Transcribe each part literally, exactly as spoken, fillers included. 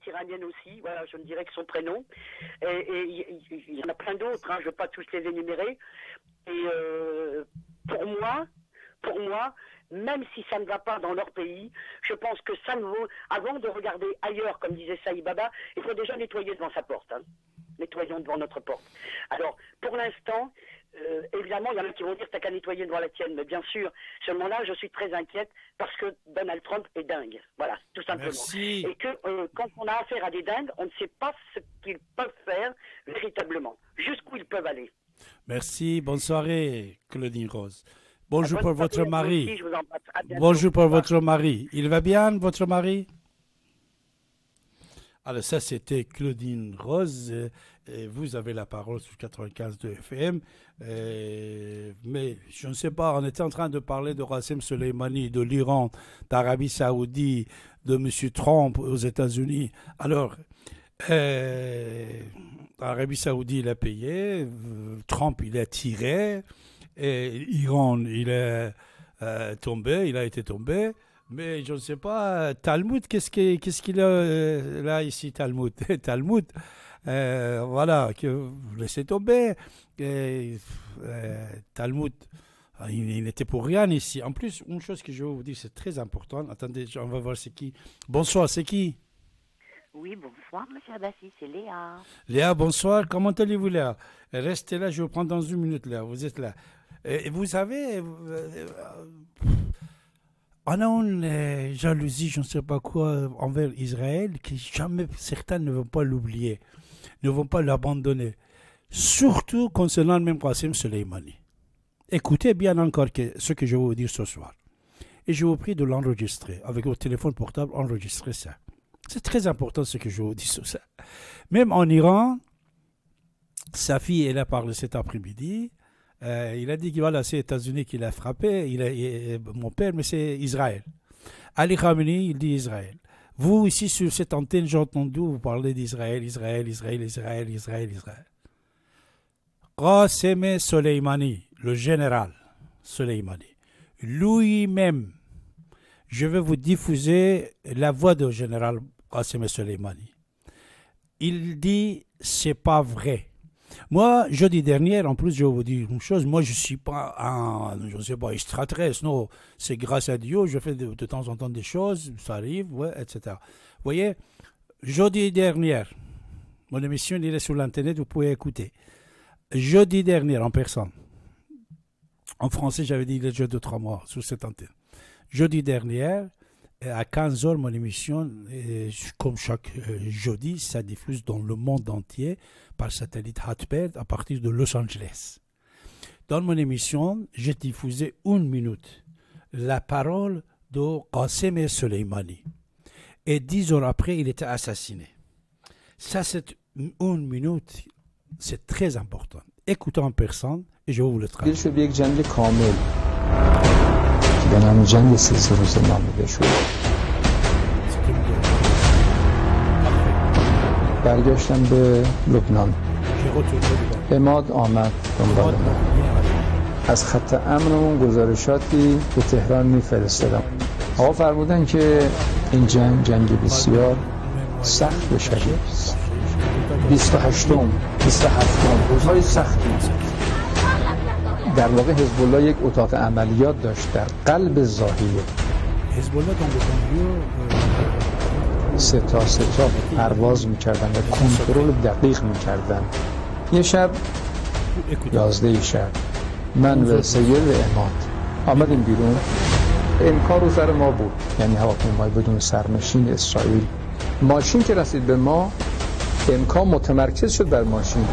est iranienne aussi, voilà, je me dirais que son prénom. Et il y, y en a plein d'autres, hein, je ne veux pas tous les énumérer. Et euh, pour moi, pour moi, même si ça ne va pas dans leur pays, je pense que ça ne vaut... Avant de regarder ailleurs, comme disait Saïd Baba, il faut déjà nettoyer devant sa porte. Hein. Nettoyons devant notre porte. Alors, pour l'instant, euh, évidemment, il y en a qui vont dire t'as qu'à nettoyer devant la tienne, mais bien sûr, seulement là, je suis très inquiète parce que Donald Trump est dingue. Voilà, tout simplement. Merci. Et que euh, quand on a affaire à des dingues, on ne sait pas ce qu'ils peuvent faire véritablement, jusqu'où ils peuvent aller. Merci, bonne soirée, Claudine Rose. Bonjour Bonne pour votre mari. Aussi, je vous embrasse. À bientôt. Bonjour pour votre mari. Il va bien, votre mari? Alors ça, c'était Claudine Rose. Et vous avez la parole sur quatre-vingt-quinze de F M. Et, mais je ne sais pas, on était en train de parler de Qasem Soleimani, de l'Iran, d'Arabie Saoudite, de M. Trump aux États-Unis. Alors, euh, l'Arabie Saoudite, il a payé, Trump, il a tiré, et l'Iran, il est euh, tombé, il a été tombé. Mais je ne sais pas, Talmud, qu'est-ce qu'il qu'est-ce qu'il a euh, là ici, Talmud Talmud, euh, voilà, que vous laissez tomber. Et, euh, Talmud, il, il n'était pour rien ici. En plus, une chose que je vais vous dire, c'est très important. Attendez, on va voir c'est qui. Bonsoir, c'est qui? Oui, bonsoir, monsieur Abbassi, c'est Léa. Léa, bonsoir. Comment allez-vous, Léa? Restez là, je vais vous prendre dans une minute, Léa. Vous êtes là. Et vous savez... Euh, on a une euh, jalousie, je ne sais pas quoi, envers Israël, que jamais certains ne vont pas l'oublier, ne vont pas l'abandonner. Surtout concernant le même Qasem Soleimani. Écoutez bien encore que, ce que je vais vous dire ce soir. Et je vous prie de l'enregistrer. Avec votre téléphone portable, enregistrez ça. C'est très important ce que je vous dis sur ça. Même en Iran, sa fille, elle a parlé cet après-midi. Euh, il a dit que voilà, c'est les États-Unis qui l'a frappé, il a, il, mon père, mais c'est Israël. Ali Khamenei, il dit Israël. Vous, ici, sur cette antenne, j'ai entendu vous parler d'Israël, Israël, Israël, Israël, Israël, Israël. Qasem Soleimani, le général Soleimani, lui-même, je vais vous diffuser la voix du général Qasem Soleimani. Il dit, c'est pas vrai. Moi, jeudi dernier, en plus, je vais vous dire une chose. Moi, je ne suis pas un, je ne sais pas, extraterrestre. Non, c'est grâce à Dieu. Je fais de, de temps en temps des choses. Ça arrive, ouais, et cetera. Vous voyez, jeudi dernier, mon émission, il est sur l'Internet, vous pouvez écouter. Jeudi dernier, en personne. En français, j'avais dit il est déjà deux, trois mois sur cette antenne. Jeudi dernier, à quinze heures, mon émission, comme chaque jeudi, ça diffuse dans le monde entier par satellite Hatbird à partir de Los Angeles. Dans mon émission, j'ai diffusé une minute la parole de Qasem Soleimani. Et dix heures après, il était assassiné. Ça, c'est une minute, c'est très important. Écoutez en personne et je vais vous le traduire. به نام جنگ سیزده روزه نامیده شد. برگشتم به لبنان. عماد آمد دنبال من. از خط امنمون گزارشاتی به تهران میفرستادم. آقا فرمودن که این جنگ جنگ بسیار سخت و شدید است. بیست و هشتم بیست و هفتم روزهای سختی. در واقع حزب الله یک اتاق عملیات داشت در قلب ظاهریه. سه تا سه تا پرواز میکردن و کنترل دقیق میکردن. یه شب یازده شب من و سید و عماد آمدیم بیرون. امکان رو سر ما بود، یعنی هواپیمای بدون سرنشین اسرائیل. ماشین که رسید به ما، امکان متمرکز شد بر ماشین.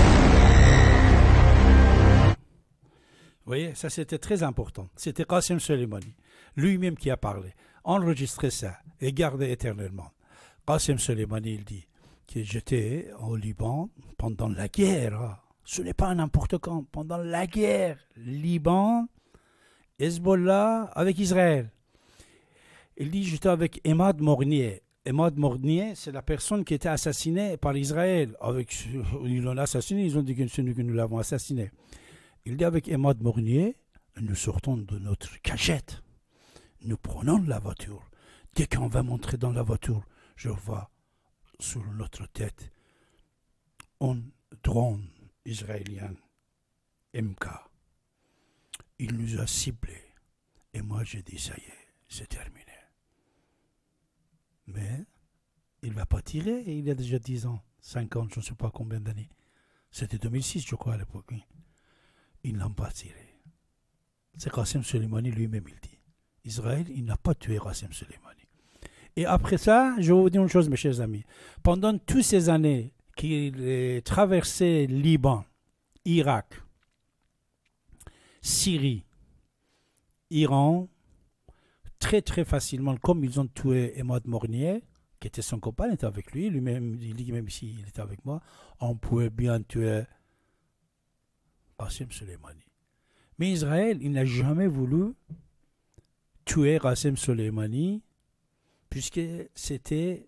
Vous voyez, ça c'était très important. C'était Qasem Soleimani, lui-même qui a parlé. Enregistrez ça et gardez éternellement. Qasem Soleimani, il dit que j'étais au Liban pendant la guerre. Hein. Ce n'est pas n'importe quand. Pendant la guerre, Liban, Hezbollah avec Israël. Il dit j'étais avec Emad Mornier. Emad Mornier, c'est la personne qui était assassinée par Israël. Avec, ils l'ont assassiné, ils ont dit que c'est nous que nous l'avons assassiné. Il dit avec Emad Mornier, nous sortons de notre cachette. Nous prenons la voiture. Dès qu'on va montrer dans la voiture, je vois sur notre tête un drone israélien M K. Il nous a ciblés. Et moi, j'ai dit, ça y est, c'est terminé. Mais il ne va pas tirer. Il a déjà dix ans, cinquante, je ne sais pas combien d'années. C'était deux mille six, je crois, à l'époque. Oui. Ils n'ont pas tiré. C'est Qasem Soleimani lui-même, il dit. Israël, il n'a pas tué Qasem Soleimani. Et après ça, je vais vous dire une chose, mes chers amis. Pendant toutes ces années qu'il traversait Liban, Irak, Syrie, Iran, très très facilement, comme ils ont tué Emad Mornier, qui était son copain, il était avec lui, lui-même, il dit même si il était avec moi, on pouvait bien tuer Qasem Soleimani. Mais Israël, il n'a jamais voulu tuer Qasem Soleimani, puisque c'était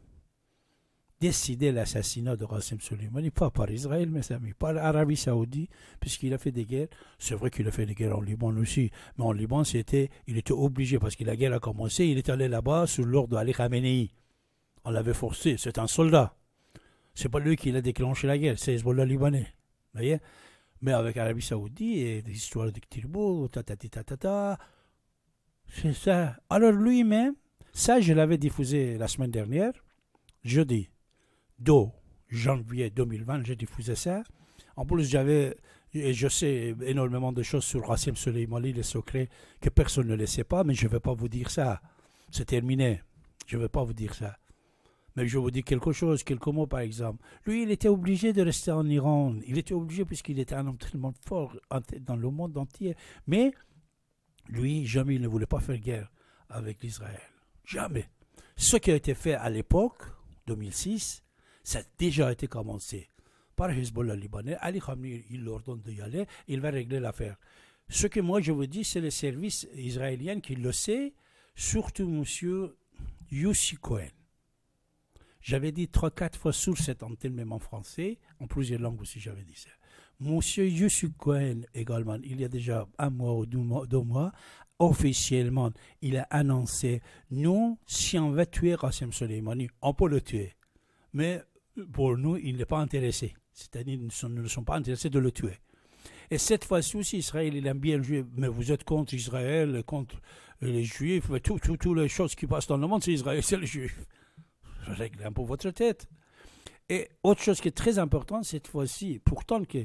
décidé l'assassinat de Qasem Soleimani, pas par Israël, mes amis, par l'Arabie Saoudite, puisqu'il a fait des guerres. C'est vrai qu'il a fait des guerres en Liban aussi, mais en Liban, c'était, il était obligé, parce que la guerre a commencé, il est allé là-bas sous l'ordre d'Ali Khamenei. On l'avait forcé, c'est un soldat. C'est pas lui qui a déclenché la guerre, c'est Hezbollah libanais. Vous voyez? Mais avec l'Arabie Saoudite et des histoires de Tirbo, tatati tatata, c'est ça. Alors lui-même, ça, je l'avais diffusé la semaine dernière, jeudi deux janvier deux mille vingt, j'ai diffusé ça. En plus, j'avais, et je sais énormément de choses sur Qasem Soleimani, les secrets que personne ne le sait pas, mais je ne vais pas vous dire ça. C'est terminé. Je ne vais pas vous dire ça. Mais je vous dis quelque chose, quelques mots par exemple. Lui, il était obligé de rester en Iran. Il était obligé puisqu'il était un homme tellement fort dans le monde entier. Mais lui, jamais il ne voulait pas faire guerre avec l'Israël. Jamais. Ce qui a été fait à l'époque, deux mille six, ça a déjà été commencé par Hezbollah libanais. Ali Khamenei, il leur donne d'y aller, il va régler l'affaire. Ce que moi je vous dis, c'est le service israélien qui le sait, surtout M. Yossi Cohen. J'avais dit trois, quatre fois sur cette antenne, même en français, en plusieurs langues aussi, j'avais dit ça. M. Yossi Cohen également, il y a déjà un mois ou deux mois, deux mois officiellement, il a annoncé, nous, si on va tuer Qasem Soleimani, on peut le tuer. Mais pour nous, il n'est pas intéressé. C'est-à-dire, nous ne sommes pas intéressés de le tuer. Et cette fois-ci aussi, Israël, il aime bien jouer. Mais vous êtes contre Israël, contre les Juifs, toutes tout, tout les choses qui passent dans le monde, c'est Israël, c'est les Juifs. Réglez un peu votre tête. Et autre chose qui est très importante cette fois-ci, pourtant que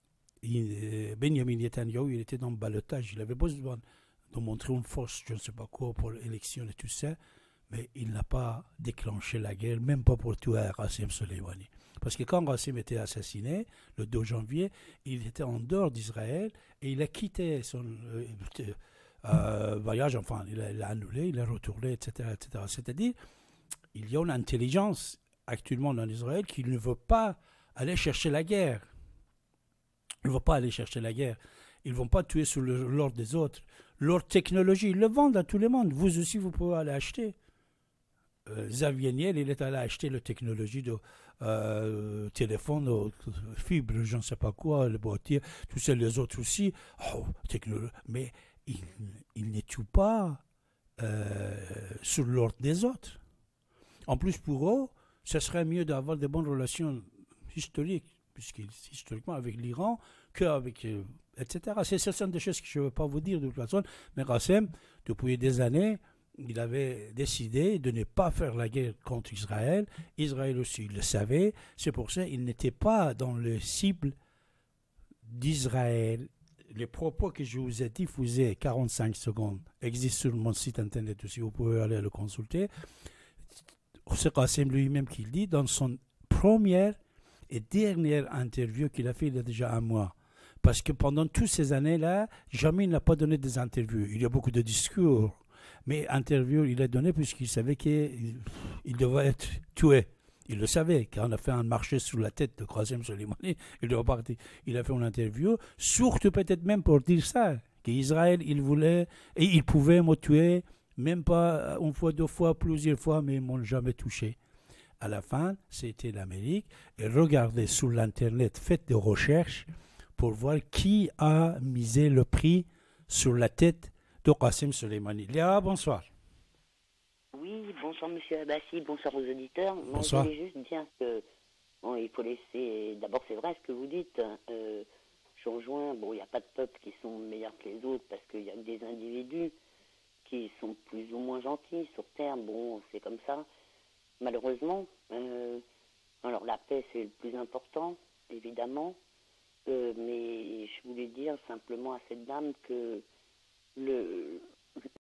Benjamin Netanyahu, il était dans le ballottage, il avait besoin de montrer une force, je ne sais pas quoi, pour l'élection et tout ça, mais il n'a pas déclenché la guerre, même pas pour tuer Qasem Soleimani. Parce que quand Qasem était assassiné, le deux janvier, il était en dehors d'Israël et il a quitté son euh, euh, voyage, enfin, il a, il a annulé, il est retourné, et cetera, et cetera. C'est-à-dire, il y a une intelligence actuellement en Israël qui ne veut pas aller chercher la guerre. Ils ne vont pas aller chercher la guerre. Ils ne vont pas tuer sur l'ordre des autres. Leur technologie, ils le vendent à tout le monde. Vous aussi, vous pouvez aller acheter. Euh, Xavier Niel, il est allé acheter la technologie de euh, téléphone, de fibre, je ne sais pas quoi, le boîtier, tous ces les autres aussi. Oh, technologie. Mais ils il ne tuent pas euh, sur l'ordre des autres. En plus, pour eux, ce serait mieux d'avoir de bonnes relations historiques, puisqu'historiquement avec l'Iran, qu'avec, euh, et cetera. C'est ce sont des choses que je ne veux pas vous dire de toute façon, mais Qasem, depuis des années, il avait décidé de ne pas faire la guerre contre Israël. Israël aussi, il le savait. C'est pour ça qu'il n'était pas dans le cible d'Israël. Les propos que je vous ai diffusés, quarante-cinq secondes, existent sur mon site internet aussi, vous pouvez aller le consulter. C'est Qasem lui-même qui le dit dans son première et dernière interview qu'il a fait il y a déjà un mois. Parce que pendant toutes ces années-là, jamais il n'a pas donné des interviews. Il y a beaucoup de discours. Mais interview, il a donné puisqu'il savait qu'il il devait être tué. Il le savait. Quand on a fait un marché sur la tête de Qasem Soleimani, il devait partir. Il a fait une interview, surtout peut-être même pour dire ça, qu'Israël, il voulait, et il pouvait me tuer, même pas une fois, deux fois, plusieurs fois, mais ils ne m'ont jamais touché. À la fin, c'était l'Amérique. Et regardez sur l'Internet, faites des recherches pour voir qui a misé le prix sur la tête de Qasem Soleimani. Léa, bonsoir. Oui, Oui, bonsoir Monsieur Abbassi, bonsoir aux auditeurs. Moi, Bonsoir. je voulais juste dire que bon, il faut laisser. D'abord, c'est vrai ce que vous dites. Euh, je rejoins. Bon, il n'y a pas de peuples qui sont meilleurs que les autres parce qu'il y a que des individus qui sont plus ou moins gentils sur Terre. Bon, c'est comme ça. Malheureusement. Euh, alors, la paix, c'est le plus important, évidemment. Euh, mais je voulais dire simplement à cette dame que le